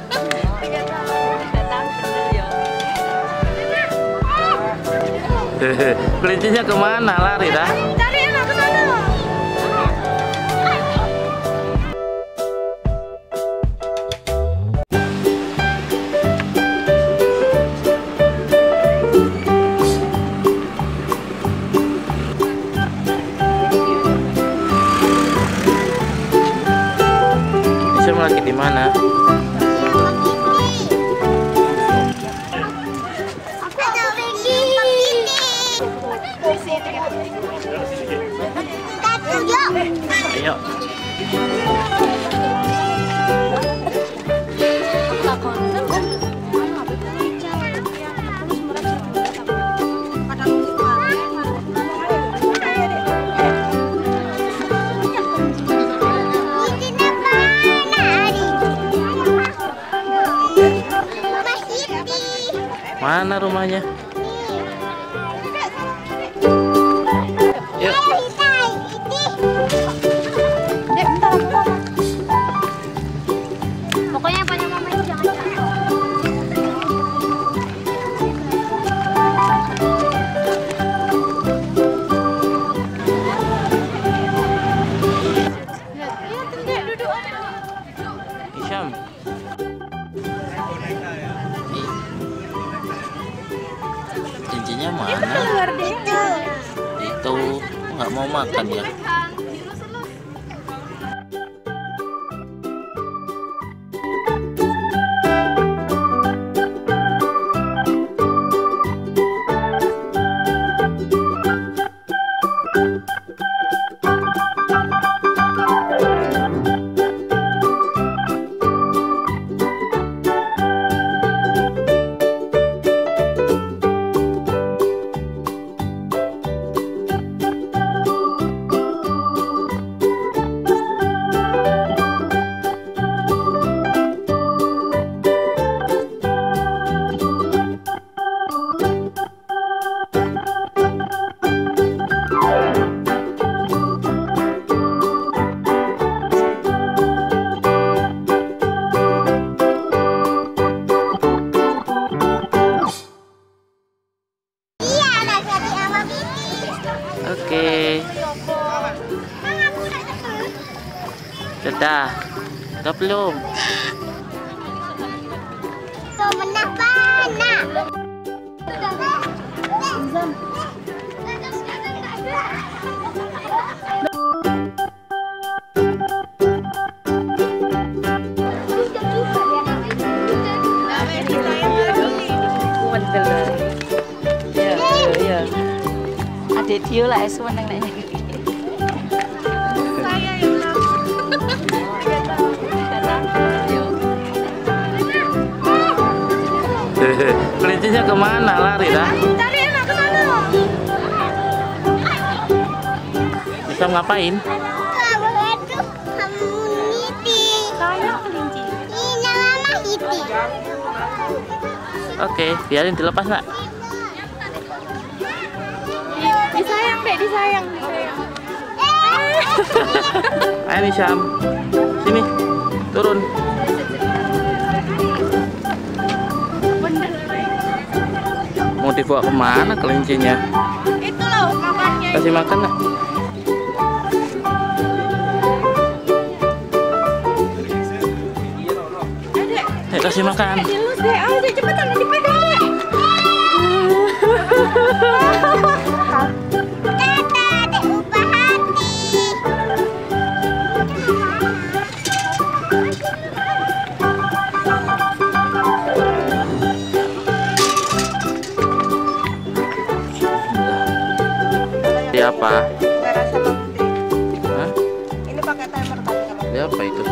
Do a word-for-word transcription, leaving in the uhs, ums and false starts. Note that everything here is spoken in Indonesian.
Kelincinya kemana? Lari dah? Cari anak ke sana. Bisa lagi di mana? Ayo. Mana rumahnya? Yuk. Dek, bentar aku mama. Pokoknya yang punya mama itu jangan jatuh. Lihat, Dek, duduk. Isyam. Cincinnya mana? Keluar deh. Itu nggak mau makan ya? Oke. Sudah. Sudah belum? Adik dia lah es menang nanya. Saya yang Kelincinya kemana? Lari dah? Cari anak ke sana. Bisa ngapain? Kayak kelinci. Oke, biarin dilepas nak. Disayang dek, disayang, disayang. Ayo nih Syam, sini, turun. Mau dibawa kemana kelincinya? Itu loh makannya. Kasih makan nak. Dek, Eh, kasih makan. dilus dek, ayo dek cepetan dipegang dek. Ini apa? Nggak rasa putih. Hah? Ini pakai timer tapi kalau Ini apa itu?